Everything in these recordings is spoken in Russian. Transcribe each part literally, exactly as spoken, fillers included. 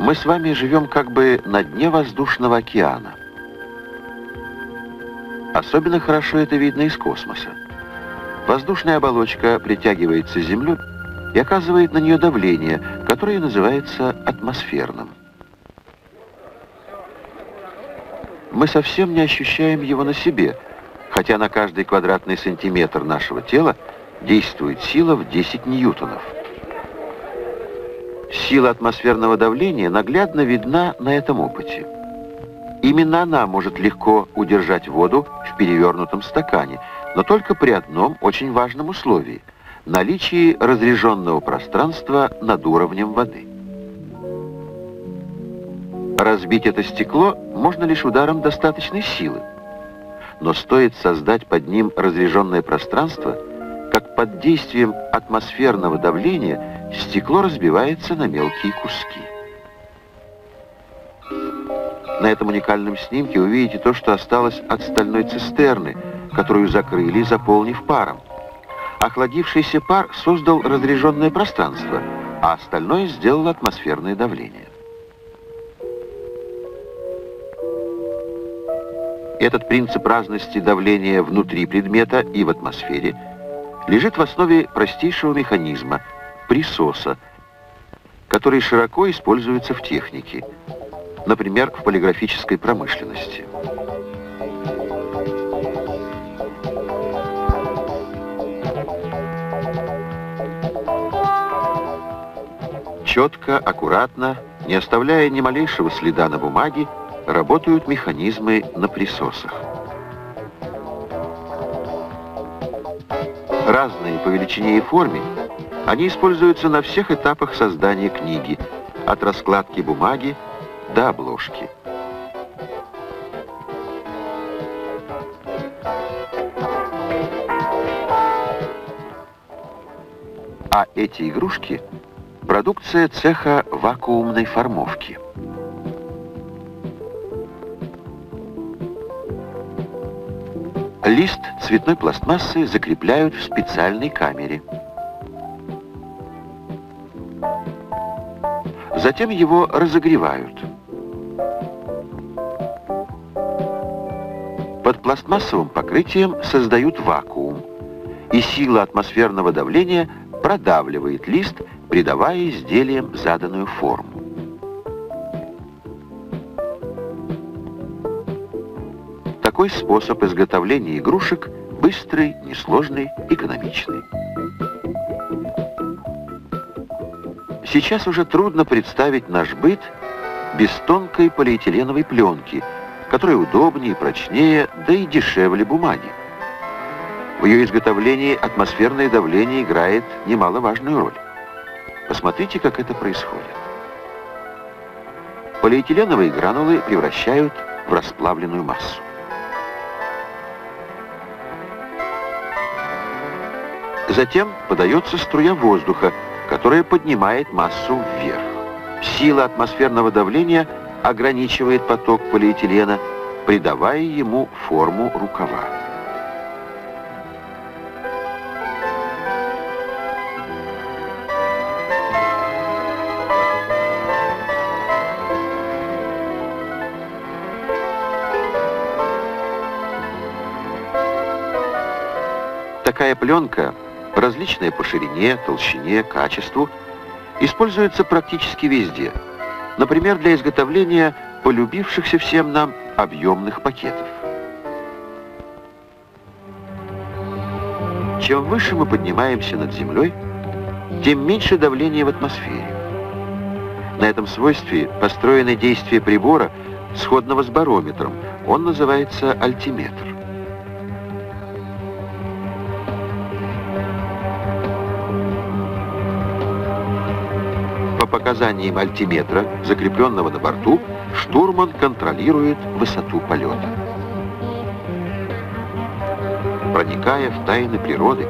Мы с вами живем как бы на дне воздушного океана. Особенно хорошо это видно из космоса. Воздушная оболочка притягивается к Земле и оказывает на нее давление, которое называется атмосферным. Мы совсем не ощущаем его на себе, хотя на каждый квадратный сантиметр нашего тела действует сила в десять ньютонов. Сила атмосферного давления наглядно видна на этом опыте. Именно она может легко удержать воду в перевернутом стакане, но только при одном очень важном условии – наличии разреженного пространства над уровнем воды. Разбить это стекло можно лишь ударом достаточной силы, но стоит создать под ним разреженное пространство, как под действием атмосферного давления стекло разбивается на мелкие куски. На этом уникальном снимке вы видите то, что осталось от стальной цистерны, которую закрыли, заполнив паром. Охладившийся пар создал разреженное пространство, а остальное сделало атмосферное давление. Этот принцип разности давления внутри предмета и в атмосфере лежит в основе простейшего механизма – присоса, который широко используется в технике, например, в полиграфической промышленности. Четко, аккуратно, не оставляя ни малейшего следа на бумаге, работают механизмы на присосах. Разные по величине и форме, они используются на всех этапах создания книги, от раскладки бумаги до обложки. А эти игрушки – продукция цеха вакуумной формовки. Лист цветной пластмассы закрепляют в специальной камере. Затем его разогревают. Под пластмассовым покрытием создают вакуум, и сила атмосферного давления продавливает лист, придавая изделиям заданную форму. Такой способ изготовления игрушек быстрый, несложный, экономичный. Сейчас уже трудно представить наш быт без тонкой полиэтиленовой пленки, которая удобнее, прочнее, да и дешевле бумаги. В ее изготовлении атмосферное давление играет немаловажную роль. Посмотрите, как это происходит. Полиэтиленовые гранулы превращают в расплавленную массу. Затем подается струя воздуха, которая поднимает массу вверх. Сила атмосферного давления ограничивает поток полиэтилена, придавая ему форму рукава. Такая пленка, различная по ширине, толщине, качеству, используется практически везде. Например, для изготовления полюбившихся всем нам объемных пакетов. Чем выше мы поднимаемся над землей, тем меньше давление в атмосфере. На этом свойстве построено действие прибора, сходного с барометром. Он называется альтиметр. По показаниям альтиметра, закрепленного на борту, штурман контролирует высоту полета. Проникая в тайны природы,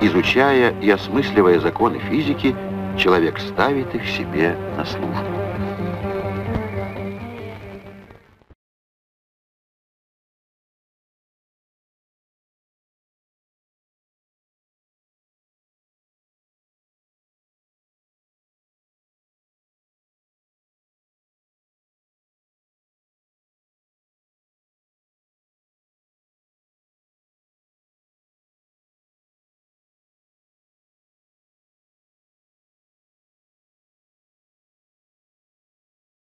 изучая и осмысливая законы физики, человек ставит их себе на службу.